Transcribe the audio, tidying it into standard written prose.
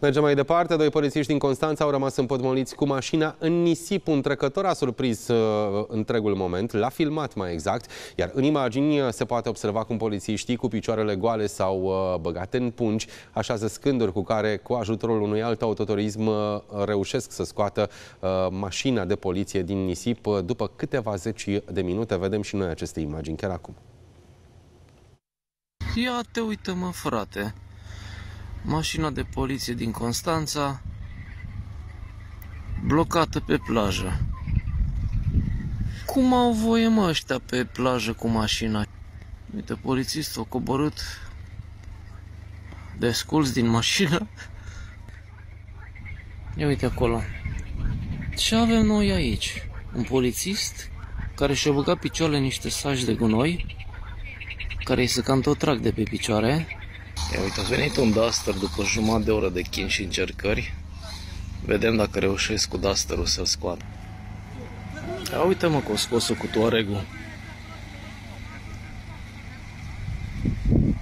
Mergem mai departe. Doi polițiști din Constanța au rămas împotmoliți cu mașina în nisip. Un trecător a surprins întregul moment, l-a filmat mai exact, iar în imagini se poate observa cum polițiștii cu picioarele goale sau băgate în pungi așează scânduri cu care, cu ajutorul unui alt autoturism, reușesc să scoată mașina de poliție din nisip. După câteva zeci de minute vedem și noi aceste imagini chiar acum. Ia te uită, mă, frate. Mașina de poliție din Constanța blocată pe plajă. Cum au voie, mă, ăștia pe plajă cu mașina? Uite, polițistul a coborât desculț din mașină. Ia uite acolo. Ce avem noi aici? Un polițist care și-a băgat picioarele în niște saci de gunoi, care îi se cam tot trag de pe picioare. Ia uite, a venit un Duster după jumătate de oră de chin și încercări. Vedem dacă reușesc cu Dusterul să-l scoată. Ia uite, mă, că o scos-o cu Touareg-ul.